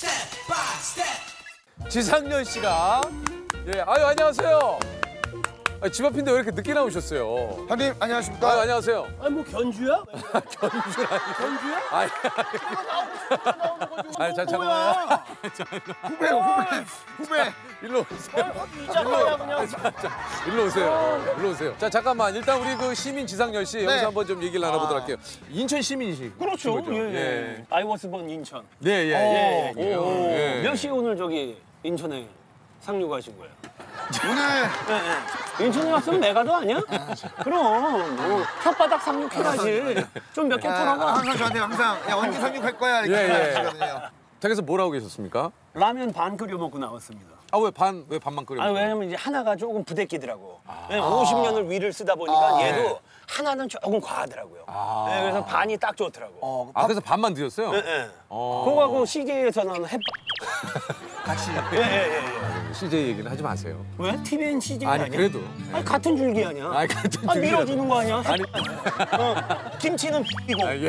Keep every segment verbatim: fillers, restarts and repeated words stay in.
지상렬 씨가 예, 아유 안녕하세요. 아, 집 앞인데 왜 이렇게 늦게 나오셨어요? 형님 안녕하십니까? 아유 안녕하세요. 아니 뭐 견주야? 견주라니. 견주야? 아니, 아니, 자, 잠깐만요. 후배 후배 후배. 일로 오세요. 이자마자 그냥. 자, 자, 일로 오세요. 일로 오세요. 자, 잠깐만. 일단 우리 그 시민 지상렬 씨 여기서 네. 한번 좀 얘기를 나눠보도록 할게요. 인천 시민이시. 그렇죠. 거죠? 예, 예. I was born 인천. 네, 예, 예. 예. 오, 예. 몇 시에 오늘 저기 인천에 상륙하신 거예요? 오늘 예, 예. 인천에 왔으면 메가도 아니야? 그럼 뭐 혓바닥 상륙해야지. 좀 몇 개 아, 털어봐. 항상 저한테 항상 야, 언제 상륙할 거야 이렇게 예, 예. 하시거든요. 댁에서 뭘 하고 계셨습니까? 라면 반 끓여 먹고 나왔습니다. 아, 왜 반, 왜 반만 끓여? 아니 왜냐면 이제 하나가 조금 부대끼더라고. 왜냐면 오십 년을 위를 쓰다 보니까 아, 얘도 네. 하나는 조금 과하더라고요. 아. 네, 그래서 반이 딱 좋더라고. 어, 아, 그래서 반만 드셨어요? 예, 예. 어. 그거하고 씨제이에서는 햇. 같이 예, 예, 예. 씨제이 얘기는 하지 마세요. 왜? 티비엔 씨제이 아니, 아니야? 그래도. 아니 같은 줄기 아니야? 아니, 같은 아, 줄기라도. 밀어주는 거 아니야? 아니. 어, 김치는 이고. 아, 예.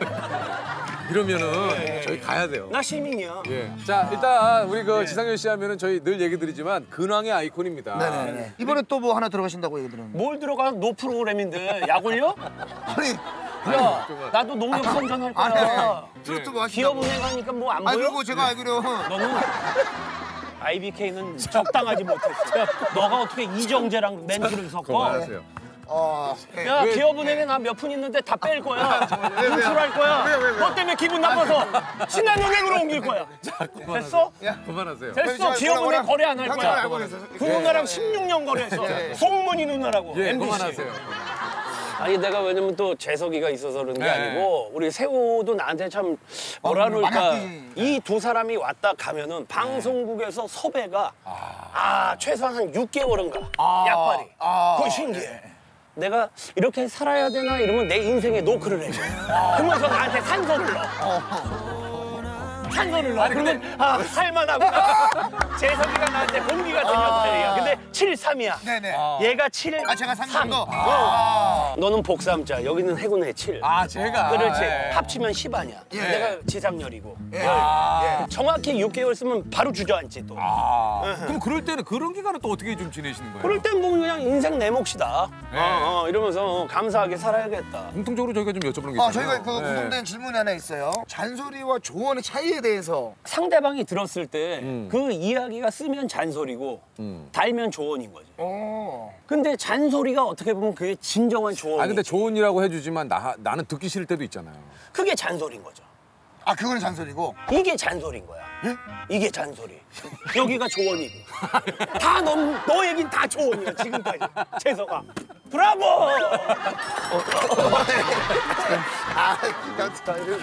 이러면은 저희 가야 돼요. 나 시민이야. 예. 자, 일단 우리 그 지상렬 씨 하면은 저희 늘 얘기 드리지만 근황의 아이콘입니다. 네네네. 이번에 또 뭐 하나 들어가신다고 얘기 들었는데. 뭘 들어가? 노 프로그램인데 약 올려? 아니 야, 나도 농협 선전할 아니 거야. 트로트 뭐 하신다고. 기업은행 가니까 뭐 안 보여? 아니 그리고 제가 알기로 너는 아이비케이는 적당하지 못했어. 너가 어떻게 이정재랑 멘트를 섞어? 그만하세요. 어 야, 왜- 기업은행에 나 몇 푼 있는데 다 뺄 거야. 왜, 왜? 인출할 거야. 왜, 왜, 왜? 너 때문에 기분 나빠서 신한은행으로 옮길 거야. 됐어? 그만하세요. 됐어. 기업은행 거래 안 할 형님 거야. 알고 계세요. 그 누나랑 십육 년 거래했어. 예, 예. 송문희 누나라고. 예, 엠비씨. 그만하세요. 아니 내가 왜냐면 또 재석이가 있어서 그런 게 네. 아니고 우리 세호도 나한테 참 뭐라 어, 많이 그럴까 아끼지. 이 두 사람이 왔다 가면은 방송국에서 섭외가 아, 최소한 한 육 개월은가 약발이 아. 그거 신기해. 내가 이렇게 살아야 되나 이러면 내 인생에 노크를 해줘. 그러면서 나한테 산소를 넣어. 산소를 넣어. 그러면 아 살만하구나. 재석이가 나한테 공기가 들렸다. 근데 칠 삼이야. 네네. 얘가 칠, 아 제가 삼 삼. 정도. 어. 너는 복삼자, 여기는 해군의 칠. 아, 제가. 그렇지. 예. 합치면 십 아니야. 예. 내가 지상렬이고. 예. 아. 정확히 육 개월 쓰면 바로 주저앉지 또. 아. 그럼 그럴 때는 그런 기간은 또 어떻게 좀 지내시는 거예요? 그럴 땐 뭐 그냥 인생 내 몫이다. 예. 어, 어, 이러면서 감사하게 살아야겠다. 공통적으로 저희가 좀 여쭤보는 게 있어요. 아 저희가 그 네. 공통된 질문이 하나 있어요. 잔소리와 조언의 차이에 대해서. 상대방이 들었을 때 그 음. 이야기가 쓰면 잔소리고 음. 달면 조언인 거지. 어. 근데 잔소리가 어떻게 보면 그게 진정한 조언이. 아, 근데 조언이라고 해주지만 나, 나는 듣기 싫을 때도 있잖아요. 그게 잔소리인 거죠. 아 그거는 잔소리고. 이게 잔소리인 거야. 예? 이게 잔소리. 여기가 조언이고. 다 너, 너 얘긴 다 조언이야, 지금까지. 재석아. 브라보! 아 스타일을.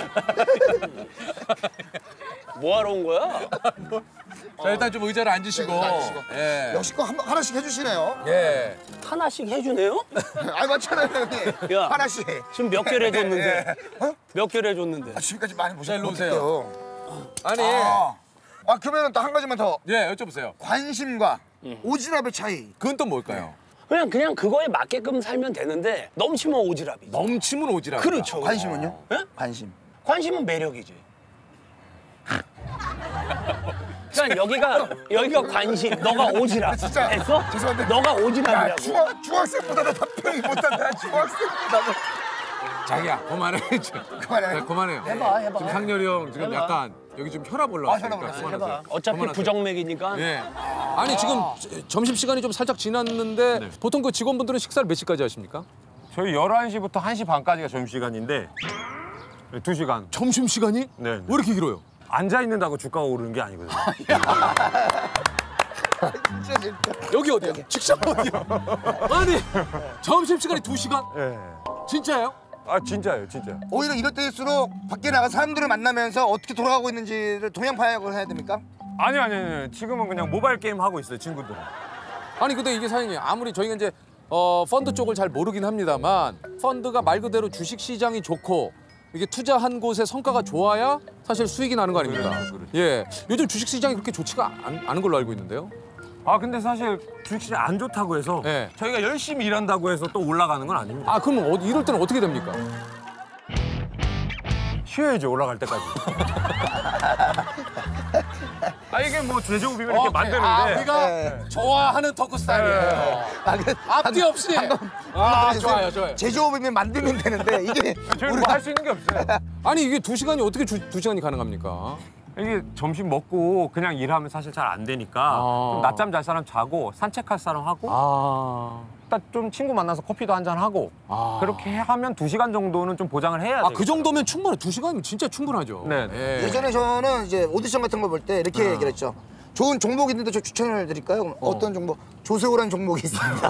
뭐하러 온 거야? 자, 일단 좀 의자를 앉으시고. 네, 앉으시고. 예. 역시 꼭 한- 하나씩 해주시네요. 예. 하나씩 해주네요? 아 맞잖아요 형님. 야. 하나씩. 지금 몇 개를 해줬는데. 어? 몇 개를 해줬는데. 아, 지금까지 많이 자, 일로 보셨어요. 오세요. 아니. 아, 아 그러면 또 한 가지만 더. 예, 여쭤보세요. 관심과 오지랖의 차이. 그건 또 뭘까요? 그냥, 그냥 그거에 맞게끔 살면 되는데 넘치면 오지랖이지. 넘치면 오지랖. 그렇죠. 관심은요? 예? 관심. 관심은 매력이지. 그러니까 여기가, 여기가 관심, 너가 오지랖. 진짜 됐어? 죄송한데. 너가 야, 오지�ab이라고. 중학, 중학생보다 답변이 못한다. 중학생보다. 자기야, 그만해. 그만해. 자, 그만해요. 해봐, 해봐. 지금 상렬이 형 지금 해봐. 약간 여기 좀 혈압 올라왔으니까 아, 혈압 올라왔어요. 그만하세요. 해봐. 어차피 그만하세요. 부정맥이니까. 예. 아니 지금 점심 시간이 좀 살짝 지났는데 보통 그 직원분들은 식사를 몇 시까지 하십니까? 저희 열한 시부터 한 시 반까지가 점심시간인데 두 시간. 점심 시간이? 네. 왜 이렇게 길어요? 앉아 있는다고 주가가 오르는 게 아니거든요. 진짜 진짜. 여기 어디야? 직장 어디야? 아니 점심 시간이 두 시간? 예. 진짜예요? 아 진짜예요, 진짜. 오히려 이럴 때일수록 밖에 나가 사람들을 만나면서 어떻게 돌아가고 있는지를 동양 파악을 해야 됩니까? 아니 아니 아니. 지금은 그냥 모바일 게임 하고 있어요, 친구들은. 아니 근데 이게 사장님 아무리 저희가 이제 어, 펀드 쪽을 잘 모르긴 합니다만 펀드가 말 그대로 주식 시장이 좋고 이게 투자한 곳의 성과가 좋아야 사실 수익이 나는 거 아닙니까? 예. 요즘 주식 시장이 그렇게 좋지가 않, 않은 걸로 알고 있는데요. 아 근데 사실 주식시장 안 좋다고 해서 네. 저희가 열심히 일한다고 해서 또 올라가는 건 아닙니다. 아 그럼 어, 이럴 때는 어떻게 됩니까? 쉬어야죠, 올라갈 때까지. 저희는 뭐 제조업이면 이렇게 오케이. 만드는데 아, 우리가 네. 좋아하는 토크 스타일이에요. 아, 그, 앞뒤 없이. 아, 좋아요, 좋아요. 제조업이면 만들면 되는데 이게 저희는 뭐 할 수 있는 게 없어요. 아니 이게 두 시간이 어떻게 주, 두 시간이 가능합니까? 이게 점심 먹고 그냥 일하면 사실 잘 안 되니까 아. 좀 낮잠 잘 사람 자고 산책할 사람 하고 아, 일단 좀 친구 만나서 커피도 한잔 하고 아. 그렇게 하면 두 시간 정도는 좀 보장을 해야 돼요. 아, 그 정도면 충분해. 두 시간이면 진짜 충분하죠. 네. 예. 예전에 저는 이제 오디션 같은 거 볼 때 이렇게 얘기를 했죠. 좋은 종목이 있는데 저 추천을 드릴까요? 어. 떤 종목? 조세호라는 종목이 있습니다.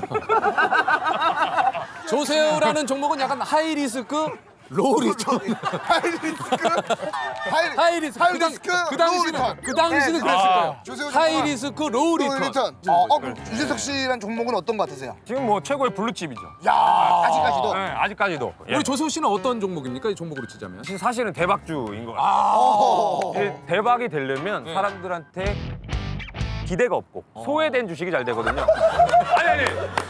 조세호라는 종목은 약간 하이 리스크, 로우 리턴. 하이리스크, 하이, 하이 리스크. 그, 당, 하이리스크, 그 로우 당시는 리턴. 그 당시는 네, 그랬을 아. 거예요. 조세호 하이 종목은 리스크, 로우 로우 리턴. 리턴. 어, 어, 그럼 유재석 씨란 종목은 어떤 거 같으세요? 지금 뭐 최고의 블루칩이죠. 야, 아직까지도. 네, 아직까지도. 예. 우리 조세호 씨는 어떤 종목입니까? 이 종목으로 치자면. 사실- 사실은 대박주인 것 같아요. 어. 이게 대박이 되려면 사람들한테 기대가 없고 소외된 주식이 잘 되거든요. 아니 아니.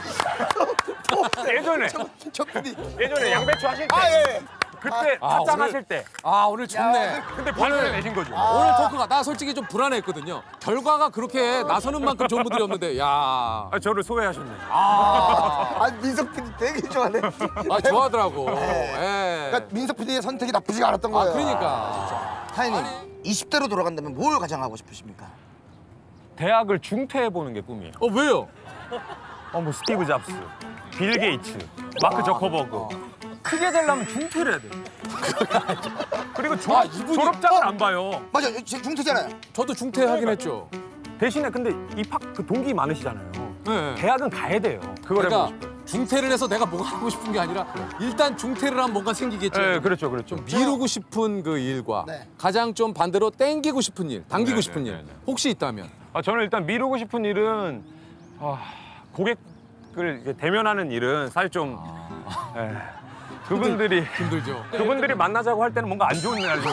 예전에 저 PD. 예전에 양배추 하실 때 아, 예. 그때 아, 탑장 오늘- 하실 때 아, 오늘 좋네. 근데 발표를 내신 거죠. 오늘 토크가 나 솔직히 좀 불안했거든요. 결과가 그렇게 나서는 만큼 좋은 분들이 없는데, 야, 아, 저를 소외하셨네. 아, 민석 피디 되게 좋아하네. 아 좋아하더라고. 예. 그러니까 민석 피디의 선택이 나쁘지가 않았던 아 거예요. 그러니까. 타이님, 이십 대로 돌아간다면 뭘 가장 하고 싶으십니까? 대학을 중퇴해 보는 게 꿈이에요. 어 왜요? 어, 뭐 스티브 잡스, 빌 게이츠, 마크 저커버그. 크게 되려면 중퇴를 해야 돼. 그리고 졸업, 아, 이분이- 졸업장을 안 봐요. 맞아, 지금 중퇴잖아요. 저도 중퇴하긴 했죠. 대신에 근데 입학 그 동기 많으시잖아요. 네. 대학은 가야 돼요. 그걸 해보고 그러니까 싶어요. 중퇴를 해서 내가 뭔가 하고 싶은 게 아니라 일단 중퇴를 하면 뭔가 생기겠죠. 네, 그렇죠, 그렇죠. 미루고 싶은 그 일과 네. 가장 좀 반대로 땡기고 싶은 일, 당기고 네, 싶은 네, 일 네, 네. 혹시 있다면. 아, 저는 일단 미루고 싶은 일은 아, 고객을 이렇게 대면하는 일은 사실 좀 예, 그분들이 힘들죠. 그분들이 만나자고 할 때는 뭔가 안 좋은 날이죠.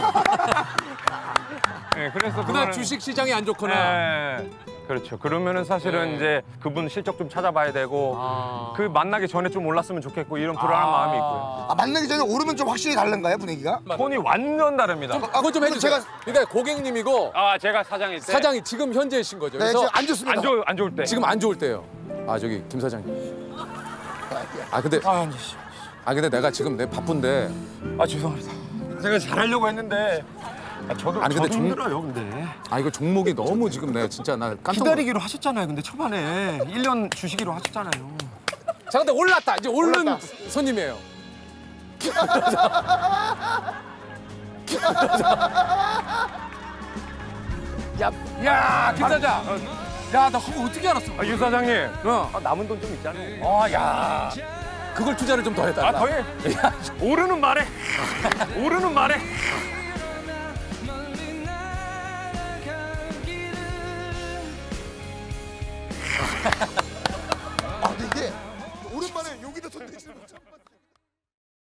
예, 그래서 그날 그거는- 주식 시장이 안 좋거나. 예, 그렇죠. 그러면은 사실은 네. 이제 그분 실적 좀 찾아봐야 되고 아. 그 만나기 전에 좀 올랐으면 좋겠고 이런 불안한 마음이 있고요. 아, 만나기 전에 오르면 좀 확실히 다른가요, 분위기가? 톤이 완전 다릅니다. 그거 좀 그럼 해주세요. 제가- 그러니까 고객님이고 아, 제가 사장일 때 사장이 지금 현재이신 거죠. 네, 그래서 지금 안 좋습니다. 안 좋을 안 좋을 때 지금 안 좋을 때요. 아 저기 김 사장님. 아 근데 아, 아니, 씨. 아 근데 내가 지금 내 바쁜데. 아 죄송합니다. 제가 잘하려고 했는데 아, 저도 아니, 근데 저도 종- 힘들어요, 근데. 아 이거 종목이 너무 지금 내가 진짜 나 깜짝 놀- 기다리기로 하셨잖아요. 근데 초반에 일 년 주시기로 하셨잖아요. 자 근데 올랐다. 이제 오른 올랐다. 손님이에요. 야, 야, 김 사장. 야, 나 그거 어떻게 알았어? 아, 유 사장님. 어. 아, 남은 돈 좀 있잖아요. 어, 야. 그걸 투자를 좀 더 해달라. 아, 더해. 오르는 말에. 오르는 말에.